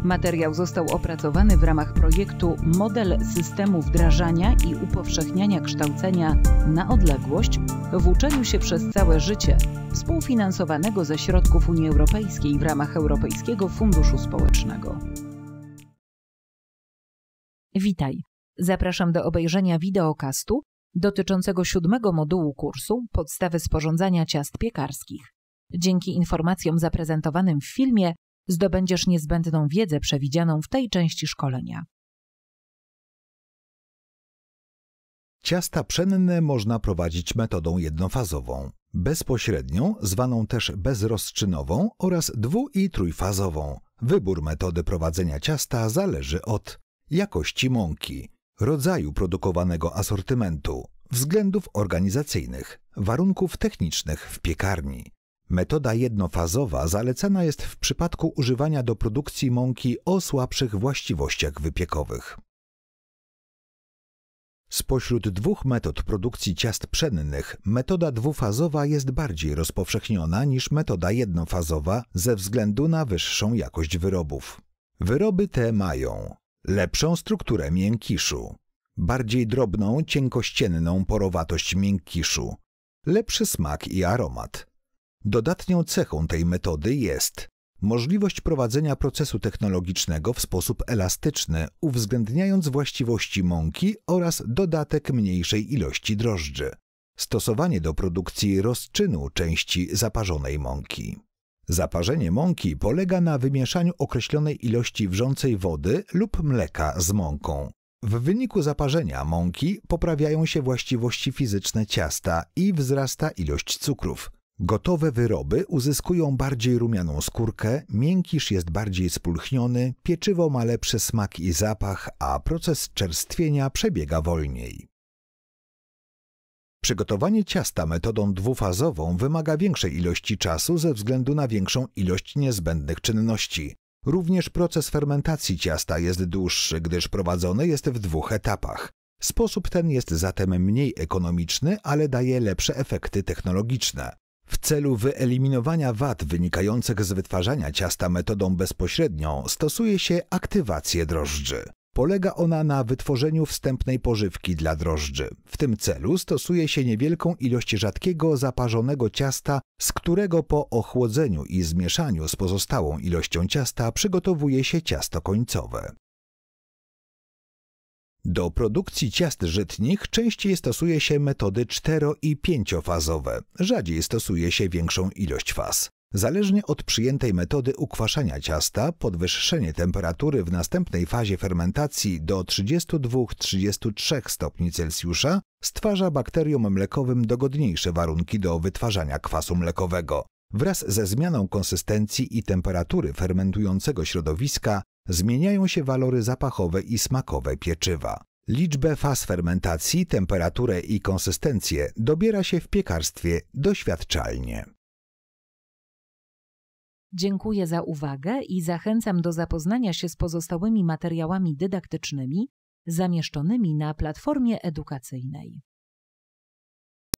Materiał został opracowany w ramach projektu Model systemu wdrażania i upowszechniania kształcenia na odległość w uczeniu się przez całe życie, współfinansowanego ze środków Unii Europejskiej w ramach Europejskiego Funduszu Społecznego. Witaj! Zapraszam do obejrzenia wideokastu dotyczącego 7. modułu kursu Podstawy sporządzania ciast piekarskich. Dzięki informacjom zaprezentowanym w filmie zdobędziesz niezbędną wiedzę przewidzianą w tej części szkolenia. Ciasta pszenne można prowadzić metodą jednofazową, bezpośrednią, zwaną też bezrozczynową oraz dwu- i trójfazową. Wybór metody prowadzenia ciasta zależy od jakości mąki, rodzaju produkowanego asortymentu, względów organizacyjnych, warunków technicznych w piekarni. Metoda jednofazowa zalecana jest w przypadku używania do produkcji mąki o słabszych właściwościach wypiekowych. Spośród dwóch metod produkcji ciast pszennych metoda dwufazowa jest bardziej rozpowszechniona niż metoda jednofazowa ze względu na wyższą jakość wyrobów. Wyroby te mają lepszą strukturę miękiszu, bardziej drobną, cienkościenną porowatość miękiszu, lepszy smak i aromat. Dodatnią cechą tej metody jest możliwość prowadzenia procesu technologicznego w sposób elastyczny, uwzględniając właściwości mąki oraz dodatek mniejszej ilości drożdży. Stosowanie do produkcji rozczynu części zaparzonej mąki. Zaparzenie mąki polega na wymieszaniu określonej ilości wrzącej wody lub mleka z mąką. W wyniku zaparzenia mąki poprawiają się właściwości fizyczne ciasta i wzrasta ilość cukrów. Gotowe wyroby uzyskują bardziej rumianą skórkę, miękisz jest bardziej spulchniony, pieczywo ma lepszy smak i zapach, a proces czerstwienia przebiega wolniej. Przygotowanie ciasta metodą dwufazową wymaga większej ilości czasu ze względu na większą ilość niezbędnych czynności. Również proces fermentacji ciasta jest dłuższy, gdyż prowadzony jest w dwóch etapach. Sposób ten jest zatem mniej ekonomiczny, ale daje lepsze efekty technologiczne. W celu wyeliminowania wad wynikających z wytwarzania ciasta metodą bezpośrednią stosuje się aktywację drożdży. Polega ona na wytworzeniu wstępnej pożywki dla drożdży. W tym celu stosuje się niewielką ilość rzadkiego zaparzonego ciasta, z którego po ochłodzeniu i zmieszaniu z pozostałą ilością ciasta przygotowuje się ciasto końcowe. Do produkcji ciast żytnich częściej stosuje się metody 4- i 5-fazowe, rzadziej stosuje się większą ilość faz. Zależnie od przyjętej metody ukwaszania ciasta, podwyższenie temperatury w następnej fazie fermentacji do 32–33 stopni Celsjusza stwarza bakteriom mlekowym dogodniejsze warunki do wytwarzania kwasu mlekowego. Wraz ze zmianą konsystencji i temperatury fermentującego środowiska zmieniają się walory zapachowe i smakowe pieczywa. Liczbę faz fermentacji, temperaturę i konsystencję dobiera się w piekarstwie doświadczalnie. Dziękuję za uwagę i zachęcam do zapoznania się z pozostałymi materiałami dydaktycznymi zamieszczonymi na platformie edukacyjnej.